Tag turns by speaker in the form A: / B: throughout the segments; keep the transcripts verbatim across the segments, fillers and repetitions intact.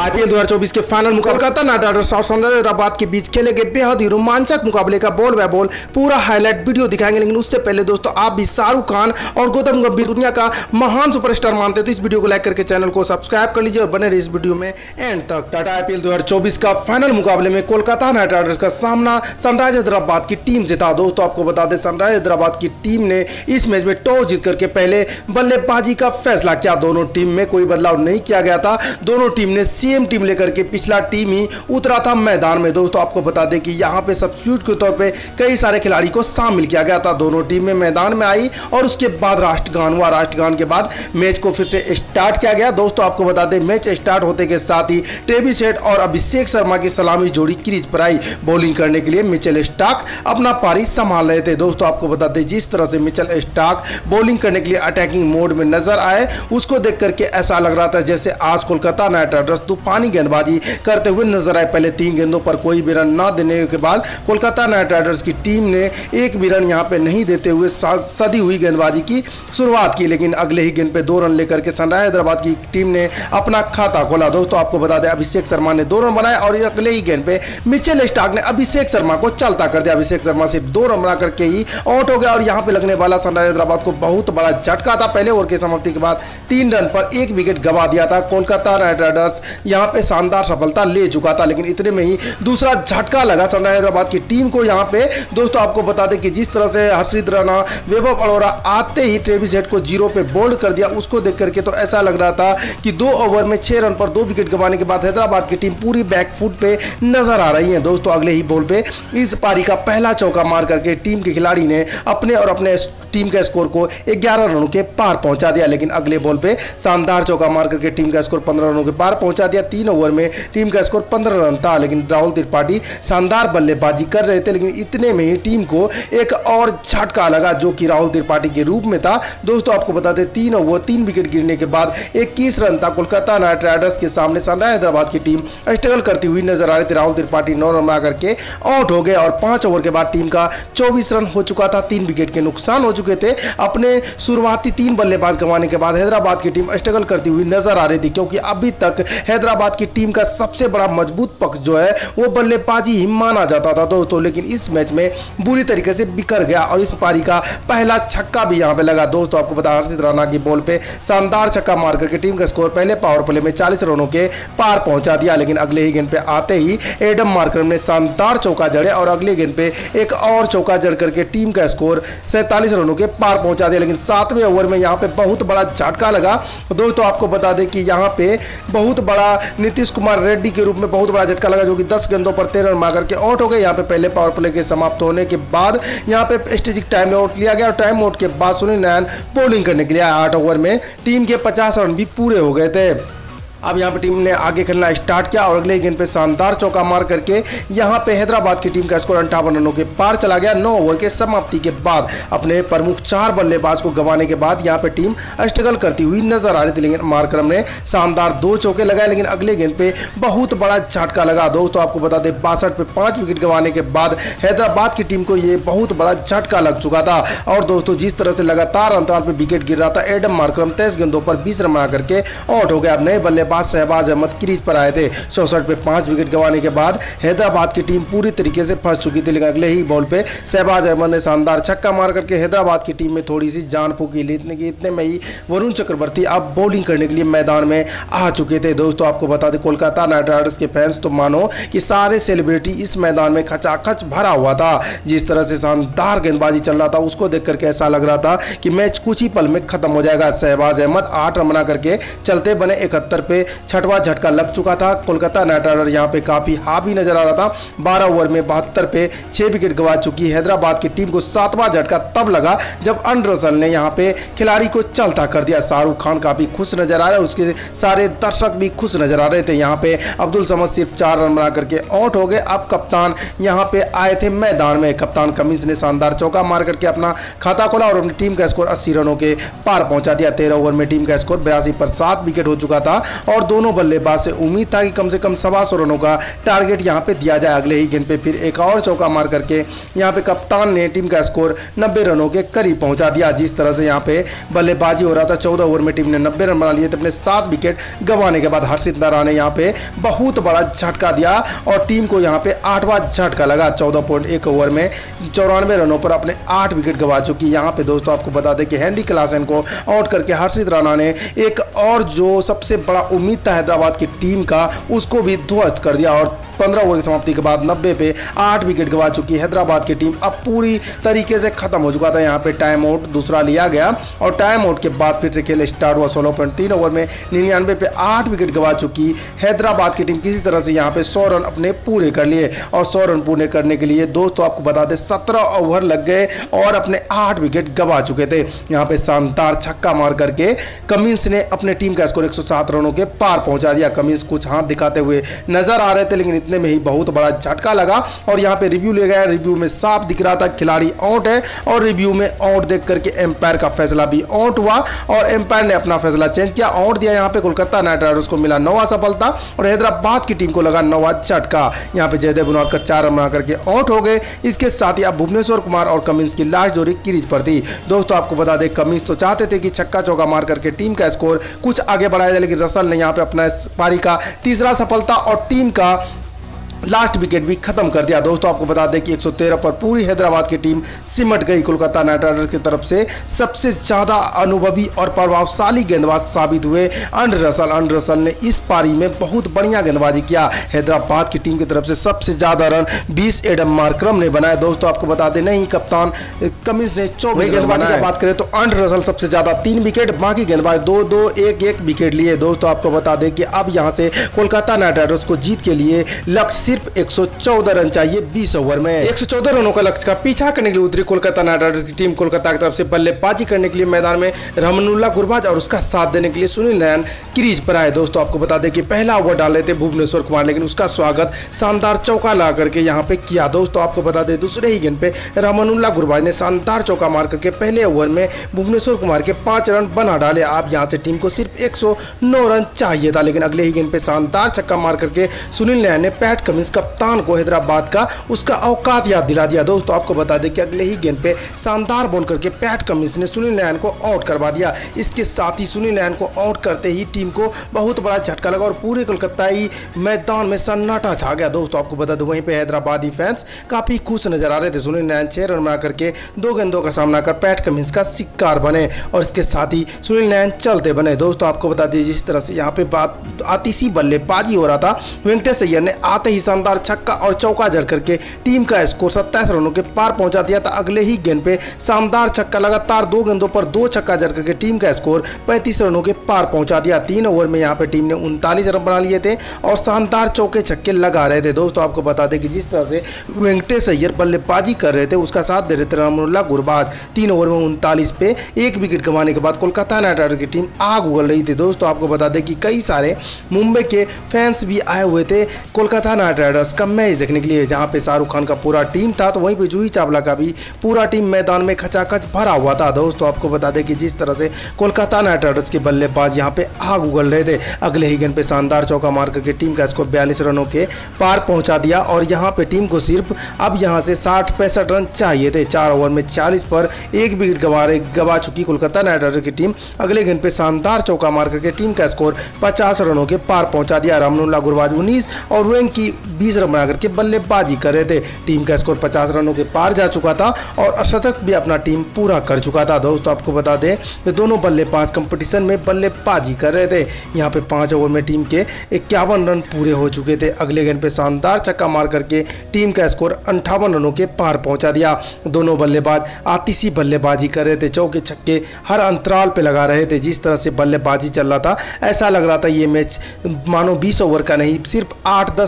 A: IPL दो हज़ार चौबीस के फाइनल मुकाबले कोलकाता नाइट राइडर्स और सनराइजर्स हैदराबाद के बीच खेले गए बेहद ही रोमांचक मुकाबले का बॉल बाय बॉल पूरा हाईलाइट वीडियो दिखाएंगे। लेकिन उससे पहले दोस्तों, आप भी शाहरुख खान और गौतम गंभीर दुनिया का महान सुपरस्टार मानते हैं तो इस वीडियो को लाइक करके चैनल को सब्सक्राइब कर लीजिए और बने रहिए इस वीडियो में एंड तक। टाटा आईपीएल दो हज़ार चौबीस का फाइनल मुकाबले में कोलकाता नाइट राइडर्स का सामना सनराइजर्स हैदराबाद की टीम से था। दोस्तों, आपको बता दें, सनराइजर्स हैदराबाद की टीम ने इस मैच में टॉस जीत करके पहले बल्लेबाजी का फैसला किया। दोनों टीम में कोई बदलाव नहीं किया गया था। दोनों टीम ने सेम टीम लेकर के पिछला टीम ही उतरा था मैदान में। दोस्तों, आपको बता दें कि यहां पे सब्स्टिट्यूट के तौर पे कई सारे खिलाड़ी को शामिल किया गया था। दोनों टीम में मैदान में आई और उसके बाद राष्ट्रगान हुआ। राष्ट्रगान के बाद मैच को फिर से स्टार्ट किया गया। दोस्तों, आपको बता दें, मैच स्टार्ट होते के साथ ही ट्रेविस हेड और अभिषेक शर्मा की सलामी जोड़ी क्रीज पर आई। बॉलिंग करने के लिए मिचेल स्टार्क अपना पारी संभाल रहे थे। दोस्तों, आपको बता दें, जिस तरह से मिचेल स्टार्क बॉलिंग करने के लिए अटैकिंग मोड में नजर आए, उसको देख करके ऐसा लग रहा था जैसे आज कोलकाता नाइट राइडर्स तूफानी गेंदबाजी करते हुए नजर आए। पहले तीन गेंदों पर कोई भी रन न देने के बाद कोलकाता नाइट राइडर्स की टीम ने एक भी रन यहां पे नहीं देते हुए सदी हुई गेंदबाजी की शुरुआत की। लेकिन अगले ही गेंद पे दो रन लेकर के सनराइजर्स हैदराबाद की टीम ने अपना खाता खोला। दोस्तों, आपको बता दें, अभिषेक शर्मा ने दो रन बनाए और अगले ही गेंद पे मिचेल स्टार्क ने अभिषेक शर्मा को चलता कर दिया। अभिषेक शर्मा सिर्फ दो रन बना करके ही आउट हो गया और यहां पे लगने वाला सनराइजर्स हैदराबाद को बहुत बड़ा झटका था। पहले ओवर की समाप्ति के बाद तीन रन पर एक विकेट गंवा दिया था। कोलकाता नाइट राइडर्स यहां पे शानदार सफलता ले चुका था। लेकिन इतने में ही दूसरा झटका लगा सनराइजर्स हैदराबाद की टीम को। यहां पे दोस्तों, आपको बता दें कि जिस तरह से हर्षित राणा, वैभव अरोड़ा आते ही ट्रेविस हेड को जीरो पे बोल्ड कर दिया, उसको देख करके तो ऐसा लग रहा था कि दो ओवर में छह रन पर दो विकेट गंवाने के बाद हैदराबाद की टीम पूरी बैकफुट पे नजर आ रही है। दोस्तों, अगले ही बॉल पे इस पारी का पहला चौका मार करके टीम के खिलाड़ी ने अपने और अपने टीम के स्कोर को ग्यारह रनों के पार पहुंचा दिया। लेकिन अगले बॉल पे शानदार चौका मार करके टीम का स्कोर पंद्रह रनों के पार पहुंचा दिया। तीन ओवर में टीम का स्कोर पंद्रह रन था। लेकिन राहुल त्रिपाठी शानदार बल्लेबाजी कर रहे थे। लेकिन इतने में ही टीम को एक और झटका लगा, जो कि राहुल त्रिपाठी के रूप में था। दोस्तों, आपको बता दें, तीन ओवर तीन विकेट गिरने के बाद इक्कीस रन था कोलकाता नाइट राइडर्स के सामने। सनराइजर्स हैदराबाद की टीम स्ट्रगल करती हुई नजर आ रही थी। राहुल त्रिपाठी नौ रन बना करके आउट हो गए और पांच ओवर के बाद टीम का चौबीस रन हो चुका था। तीन विकेट के नुकसान हो चुके थे। अपने शुरुआती तीन बल्लेबाज गंवाने के बाद हैदराबाद की टीम स्ट्रगल करती हुई नजर आ रही थी, क्योंकि अभी तक हैदराबाद की टीम का सबसे बड़ा मजबूत पक्ष जो है वो बल्लेबाजी ही माना जाता था दोस्तों। लेकिन इस मैच में बुरी तरीके से बिखर गया और इस पारी का पहला छक्का भी यहां पे लगा। दोस्तों, आपको बता, हर्षित राणा की बॉल पे शानदार छक्का मार करके टीम का स्कोर पहले पावर प्ले में चालीस रनों के पार पहुंचा दिया। लेकिन अगले ही गेंद पे आते ही एडम मार्करम ने शानदार चौका जड़े और अगले गेंद पे एक और चौका जड़ करके टीम का स्कोर सैंतालीस रनों के पार पहुंचा दिया। लेकिन सातवें ओवर में यहां पे बहुत बड़ा झटका लगा। दोस्तों, आपको बता दें कि यहां पे बहुत बड़ा नीतीश कुमार रेड्डी के रूप में बहुत बड़ा झटका लगा, जो कि दस गेंदों पर तेरह रन मार करके आउट हो गए। यहां पे पहले पावर प्ले के समाप्त होने के बाद यहां पे स्ट्रेटेजिक टाइम आउट लिया गया और टाइम आउट के बाद सुनील नारायण बॉलिंग करने के लिए आठ ओवर में टीम के पचास रन भी पूरे हो गए थे। अब यहाँ पे टीम ने आगे खेलना स्टार्ट किया और अगले गेंद पे शानदार चौका मार करके यहाँ पे हैदराबाद की टीम का स्कोर अंठावन रनों के पार चला गया। नौ ओवर के समाप्ति के बाद अपने प्रमुख चार बल्लेबाज को गंवाने के बाद यहाँ पे टीम स्ट्रगल करती हुई नजर आ रही थी। लेकिन मार्करम ने शानदार दो चौके लगाए। लेकिन अगले गेंद पे बहुत बड़ा झटका लगा। दोस्तों, आपको बता दें, बासठ पे पांच विकेट गंवाने के बाद हैदराबाद की टीम को ये बहुत बड़ा झटका लग चुका था। और दोस्तों, जिस तरह से लगातार अंतराल पे विकेट गिर रहा था, एडम मार्करम तेईस गेंदों पर बीस रन बना करके आउट हो गया। अब नए बल्लेबाज शहबाज अहमद क्रीज पर आए थे। चौसठ पे पांच विकेट गंवाने के बाद हैदराबाद की टीम पूरी तरीके से फंस चुकी थी। लेकिन अगले ही बॉल पे शहबाज अहमद ने शानदार छक्का मार करके हैदराबाद की टीम में थोड़ी सी जान फूकी। लेकिन इतने में ही वरुण चक्रवर्ती अब बॉलिंग करने के लिए मैदान में आ चुके थे। दोस्तों, आपको बता दें, कोलकाता नाइट राइडर्स के फैंस तो मानो कि सारे सेलिब्रिटी इस मैदान में खचाखच भरा हुआ था। जिस तरह से शानदार गेंदबाजी चल रहा था, उसको देख करके ऐसा लग रहा था कि मैच कुछ ही पल में खत्म हो जाएगा। शहबाज अहमद आठ रन बना करके चलते बने इकहत्तर पे छठवां झटका लग चुका था। कोलकाता नाइट राइडर यहां पे काफी हावी नजर आ रहा था। बारह ओवर में बहत्तर पे छह विकेट गंवा चुकी हैदराबाद की टीम को सातवां झटका तब लगा जब अंडरसन ने यहां पे खिलाड़ी को चलता कर दिया। शाहरुख खान काफी खुश नजर आ रहे हैं, उसके सारे दर्शक भी खुश नजर आ रहे थे। यहां पे अब्दुल समद सिर्फ चार रन बना करके आउट हो गए। अब कप्तान यहां पे आए थे मैदान में। कप्तान कमिंस ने शानदार चौका मार करके अपना खाता खोला और अपनी टीम का स्कोर अस्सी रनों के पार पहुंचा दिया। तेरह ओवर में टीम का स्कोर बयासी पर सात विकेट हो चुका था और दोनों बल्लेबाज से उम्मीद था कि कम से कम सवा सौ रनों का टारगेट यहां पे दिया जाए। अगले ही गेंद पे फिर एक और चौका मार करके यहां पे कप्तान ने टीम का स्कोर नब्बे रनों के करीब पहुंचा दिया। जिस तरह से यहां पे बल्लेबाजी हो रहा था, चौदह ओवर में टीम ने नब्बे रन बना लिए थे। अपने सात विकेट गंवाने के बाद हर्षित नारा ने यहां पे बहुत बड़ा झटका दिया और टीम को यहां पे आठवां झटका लगा। चौदह पॉइंट एक ओवर में चौरानवे रनों पर अपने आठ विकेट गंवा चुकी। यहां पे दोस्तों आपको बता दें कि हेनरी क्लासन को आउट करके हर्षित राणा ने एक और जो सबसे बड़ा उम्मीद था हैदराबाद की टीम का, उसको भी ध्वस्त कर दिया और पंद्रह ओवर की समाप्ति के बाद नब्बे पे आठ विकेट गंवा चुकी हैदराबाद की टीम। अब पूरी तरीके से खत्म हो चुका था। यहाँ पे टाइम आउट दूसरा लिया गया और टाइम आउट के बाद फिर से खेल स्टार्ट हुआ। सोलह पॉइंट तीन ओवर में निन्यानवे पे आठ विकेट गंवा चुकी हैदराबाद की टीम किसी तरह से यहाँ पे सौ रन अपने पूरे कर लिए। और सौ रन पूरे करने के लिए दोस्तों आपको बता दें सत्रह ओवर लग गए और अपने आठ विकेट गंवा चुके थे। यहाँ पे शानदार छक्का मार करके कमिंस ने अपने टीम का स्कोर एक सौ सात रनों के पार पहुंचा दिया। कमिंस कुछ हाथ दिखाते हुए नजर आ रहे थे, लेकिन इतने में ही बहुत बड़ा झटका लगा और यहां पे रिव्यू ले गया। रिव्यू में साफ दिख रहा था खिलाड़ी आउट है और रिव्यू में आउट देख करके एम्पायर का फैसला भी आउट हुआ और एम्पायर ने अपना फैसला चेंज किया, आउट दिया। यहां पे कोलकाता नाइट राइडर्स को मिला नौवां सफलता और हैदराबाद की टीम को लगा नौवां झटका। यहां पे जयदेव उनादकर चार रन बना करके आउट हो गए। इसके साथ ही अब भुवनेश्वर कुमार और कमिंस की लास्ट जोड़ी क्रीज पर थी। दोस्तों आपको बता दें कमिंस तो चाहते थे कि छक्का चौका मार करके टीम का स्कोर कुछ आगे बढ़ाया जाए, लेकिन रसल ने यहां पे अपना पारी का तीसरा सफलता और टीम का लास्ट विकेट भी खत्म कर दिया। दोस्तों आपको बता दें कि एक सौ तेरह पर पूरी हैदराबाद की टीम सिमट गई। कोलकाता नाइट राइडर्स की तरफ से सबसे ज्यादा अनुभवी और प्रभावशाली गेंदबाज साबित हुए अंड रसल। अंड रसल ने इस पारी में बहुत बढ़िया गेंदबाजी किया। हैदराबाद की टीम की तरफ से सबसे ज्यादा रन बीस एडम मार्करम ने बनाए। दोस्तों आपको बता दें नहीं कप्तान कमिंस ने चौबीस गेंदबाजी की बात करें तो अंड रसल सबसे ज्यादा तीन विकेट, बाकी गेंदबाज दो दो एक एक विकेट लिए। दोस्तों आपको बता दें कि अब यहां से कोलकाता नाइट राइडर्स को जीत के लिए लक्ष्य सिर्फ एक सौ चौदह रन चाहिए बीस ओवर में। एक सौ चौदह रनों का लक्ष्य का पीछा करने के लिए उतरी कोलकाता नाइट राइडर्स की टीम। कोलकाता की तरफ से बल्लेबाजी करने के लिए मैदान में रहमानुल्लाह गुरबाज और उसका साथ देने के लिए सुनील नारायण क्रीज पर आए। दोस्तों आपको बता दें कि पहला ओवर डाले थे भुवनेश्वर कुमार, लेकिन उसका स्वागत शानदार चौका ला करके यहाँ पे किया। दोस्तों आपको बता दें दूसरे ही गेंद पे रहमानुल्लाह गुरबाज ने शानदार चौका मार करके पहले ओवर में भुवनेश्वर कुमार के पांच रन बना डाले। आप यहाँ से टीम को सिर्फ एक सौ नौ रन चाहिए था, लेकिन अगले ही गेंद पे शानदार छक्का मार करके सुनील नारायण ने पैट कमिंस कप्तान को हैदराबाद का उसका औकात याद दिला दिया। दोस्तों आपको बता दें कि अगले ही गेंद पे शानदार बॉल करके पैट कमिंस ने सुनील नारायण को आउट करवा दिया। इसके साथ ही सुनील नारायण को आउट करते ही टीम को बहुत बड़ा झटका लगा और पूरे कोलकाताई मैदान में सन्नाटा छा गया। दोस्तों आपको बता दें वहीं पे हैदराबादी फैंस काफी खुश नजर आ रहे थे। सुनील नारायण छह रन बना करके दो गेंदों का सामना कर पैट कमिंस का शिकार बने और इसके साथ ही सुनील नारायण चलते बने। दोस्तों आपको बता दें जिस तरह से यहाँ पे बात आतिशी बल्लेबाजी हो रहा था, वेंकटेश अय्यर ने आते ही शानदार छक्का और चौका जड़ करके टीम का स्कोर सत्ताईस रनों के पार पहुंचा दिया था। अगले ही गेंद पे शानदार छक्का, लगातार दो गेंदों पर दो छक्का जड़ करके टीम का स्कोर पैंतीस रनों के पार पहुंचा दिया। तीन ओवर में यहां पे टीम ने उनतालीस रन बना लिए थे और शानदार चौके छक्के लगा रहे थे। दोस्तों आपको बता दें कि जिस तरह से वेंकटेश अय्यर बल्लेबाजी कर रहे थे उसका साथ दे रहे थे रहमानुल्लाह गुरबाज। तीन ओवर में उनतालीस पे एक विकेट गंवाने के बाद कोलकाता नाइट राइडर्स की टीम आग उगल रही थी। दोस्तों आपको बता दें कि कई सारे मुंबई के फैंस भी आए हुए थे कोलकाता नाइट राइडर्स का मैच देखने के लिए, जहां पे शाहरुख खान का पूरा टीम था तो वहीं पे जूही चावला का भी पूरा टीम मैदान में खचाखच भरा हुआ था। दोस्तों आपको बता दें कि जिस तरह से कोलकाता नाइट राइडर्स के बल्लेबाज यहां पे आग उगल रहे थे, अगले ही गेंद पे शानदार चौका मार करके टीम का स्कोर बयालीस रनों के पार पहुंचा दिया और यहां पे टीम को सिर्फ अब यहां से साठ पैंसठ रन चाहिए थे। चार ओवर में छियालीस पर एक विकेट गंवा गंवा चुकी कोलकाता नाइट राइडर्स की टीम अगले गेंद पे शानदार चौका मार करके टीम का स्कोर पचास रनों के पार पहुंचा दिया। रहमानुल्लाह गुरबाज उन्नीस और वेंकी बीस रन बना करके बल्लेबाजी कर रहे थे। टीम का स्कोर पचास रनों के पार जा चुका था और शतक भी अपना टीम पूरा कर चुका था। दोस्तों आपको बता दें कि दोनों बल्लेबाज कंपटीशन में बल्लेबाजी कर रहे थे। यहां पे पांच ओवर में टीम के इक्यावन रन पूरे हो चुके थे। अगले गेंद पे शानदार छक्का मार करके टीम का स्कोर अंठावन रनों के पार पहुंचा दिया। दोनों बल्लेबाज आतिशी बल्लेबाजी कर रहे थे, चौके छक्के हर अंतराल पे लगा रहे थे। जिस तरह से बल्लेबाजी चल रहा था ऐसा लग रहा था ये मैच मानो बीस ओवर का नहीं सिर्फ आठ दस ओवर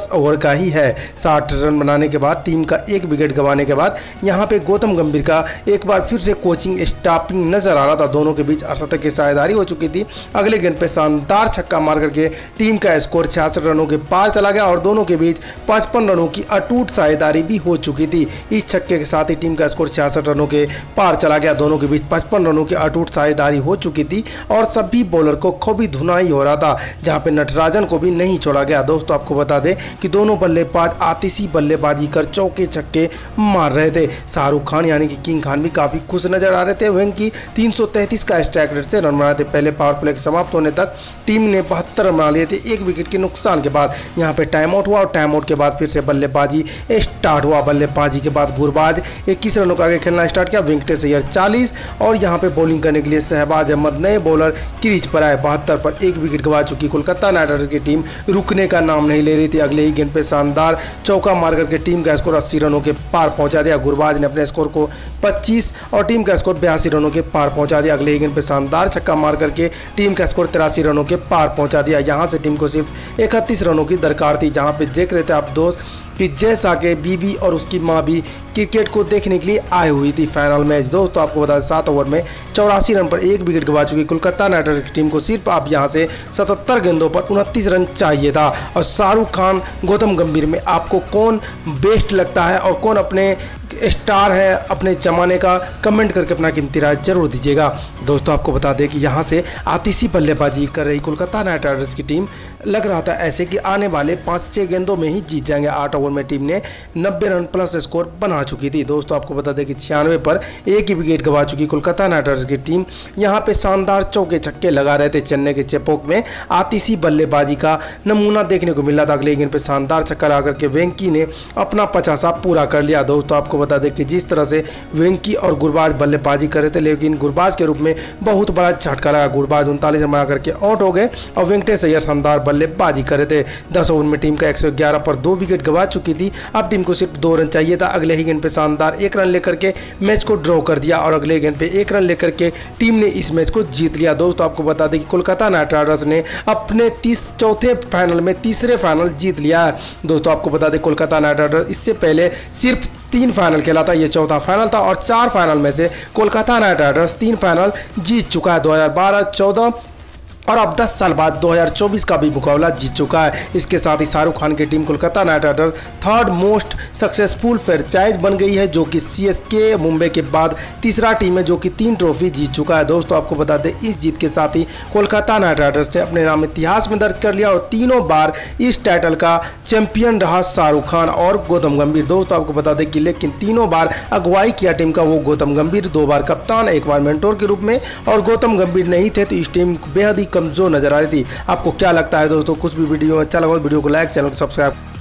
A: का ही है। साठ रन बनाने के बाद टीम का एक विकेट गंवाने के बाद यहाँ पे गौतम गंभीर का एक बार फिर से कोचिंग स्टॉपिंग नजर आ रहा था। दोनों के बीच अर्धशतक की साझेदारी हो चुकी थी। अगले गेंद पे शानदार छक्का मार करके टीम का स्कोर छियासठ रनों के पार चला गया और दोनों के बीच पचपन रनों की अटूट साझेदारी भी हो चुकी थी। इस छक्के के साथ ही टीम का स्कोर छियासठ रनों के पार चला गया। दोनों के बीच पचपन रनों की अटूट साझेदारी हो चुकी थी और सभी बॉलर को खूबी धुनाई हो रहा था, जहां पे नटराजन को भी नहीं छोड़ा गया। दोस्तों आपको बता दें कि दोनों बल्लेबाज आतिशी बल्लेबाजी कर चौके छक्के मार रहे थे। शाहरुख खान यानी कि किंग खान भी काफी खुश नजर आ रहे थे। वेंकी तीन सौ तैंतीस का स्ट्राइक रेट से रन बनाए थे। पहले पावर प्ले के समाप्त होने तक टीम ने बहत्तर रन बना लिए थे एक विकेट के नुकसान के बाद। यहाँ पे टाइम आउट हुआ और टाइम आउट के बाद फिर से बल्लेबाजी स्टार्ट हुआ। बल्लेबाजी के बाद गुरबाज इक्कीस रनों का आगे खेलना स्टार्ट किया। वेंकटेश अय्यर चालीस और यहाँ पे बॉलिंग करने के लिए शहबाज अहमद नए बॉलर क्रीज पर आए। बहत्तर पर एक विकेट गंवा चुकी कोलकाता नाइट राइडर्स की टीम रुकने का नाम नहीं ले रही थी। अगले ही गेंद पे शानदार चौका मार करके टीम का स्कोर अस्सी रनों के पार पहुंचा दिया। गुरबाज ने अपने स्कोर को पच्चीस और टीम का स्कोर बयासी रनों के पार पहुंचा दिया। अगले ही गेंद पे शानदार छक्का मार करके टीम का स्कोर तिरासी रनों के पार पहुंचा दिया। यहां से टीम को सिर्फ इकतीस रनों की दरकार थी। जहां पे देख रहे थे आप दोस्त कि जैसा कि बीबी और उसकी माँ भी क्रिकेट को देखने के लिए आई हुई थी फाइनल मैच। दोस्तों आपको बता दें सात ओवर में चौरासी रन पर एक विकेट गंवा चुकी कोलकाता नाइट राइडर्स की टीम को सिर्फ आप यहां से सतहत्तर गेंदों पर उनतीस रन चाहिए था। और शाहरुख खान गौतम गंभीर में आपको कौन बेस्ट लगता है और कौन अपने स्टार है अपने जमाने का, कमेंट करके अपना कीमती राय जरूर दीजिएगा। दोस्तों आपको बता दें कि यहाँ से आतिशी बल्लेबाजी कर रही कोलकाता नाइट राइडर्स की टीम लग रहा था ऐसे कि आने वाले पाँच छः गेंदों में ही जीत जाएंगे। आठ ओवर में टीम ने नब्बे रन प्लस स्कोर बना चुकी थी। दोस्तों आपको बता दें कि छियानवे पर एक ही विकेट गंवा चुकी कोलकाता नाइट राइडर्स की टीम यहाँ पे शानदार चौके छक्के लगा रहे थे। चेन्नई के चेपोक में आतिशी बल्लेबाजी का नमूना देखने को मिला था। अगले गेंद पे शानदार छक्का लगा करके वेंकी ने अपना पचासा पूरा कर लिया। दोस्तों आपको बता दें कि जिस तरह से वेंकी और गुरबाज बल्लेबाजी कर रहे थे, लेकिन गुरबाज के रूप में बहुत बड़ा झटका लगा। गुरबाज उनतालीस रन बना करके आउट हो गए और वेंकटेश अय्यर शानदार बल्लेबाजी कर रहे थे। दस ओवर में टीम का एक सौ ग्यारह पर दो विकेट गंवा चुकी थी। अब टीम को सिर्फ दो रन चाहिए था। अगले ही गेंद पे शानदार एक रन लेकर के मैच को ड्रॉ कर दिया और अगले गेंद पे एक रन लेकर के टीम ने इस मैच को जीत लिया। दोस्तों आपको बता दें कि कोलकाता नाइट राइडर्स ने अपने तीस चौथे फाइनल में तीसरे फाइनल जीत लिया है। दोस्तों आपको बता दें कोलकाता नाइट राइडर्स इससे पहले सिर्फ तीन फाइनल खेला था, ये चौथा फाइनल था और चार फाइनल में से कोलकाता नाइट राइडर्स तीन फाइनल जीत चुका है। दो हज़ार बारह, चौदह और अब दस साल बाद दो हज़ार चौबीस का भी मुकाबला जीत चुका है। इसके साथ ही शाहरुख खान की team Kolkata Knight Riders third most successful franchise बन गई है, जो कि सीएसके मुंबई के बाद तीसरा टीम है जो कि तीन ट्रॉफी जीत चुका है। दोस्तों आपको बता दें इस जीत के साथ ही कोलकाता नाइट राइडर्स ने अपने नाम इतिहास में दर्ज कर लिया और तीनों बार इस टाइटल का चैंपियन रहा शाहरुख खान और गौतम गंभीर। दोस्तों आपको बता दें कि लेकिन तीनों बार अगुवाई किया टीम का वो गौतम गंभीर, दो बार कप्तान, एक बार मेंटोर के रूप में, और गौतम गंभीर नहीं थे तो इस टीम बेहद ही कमजोर नजर आ रही थी। आपको क्या लगता है दोस्तों? कुछ भी वीडियो अच्छा लगा वीडियो को लाइक, चैनल को सब्सक्राइब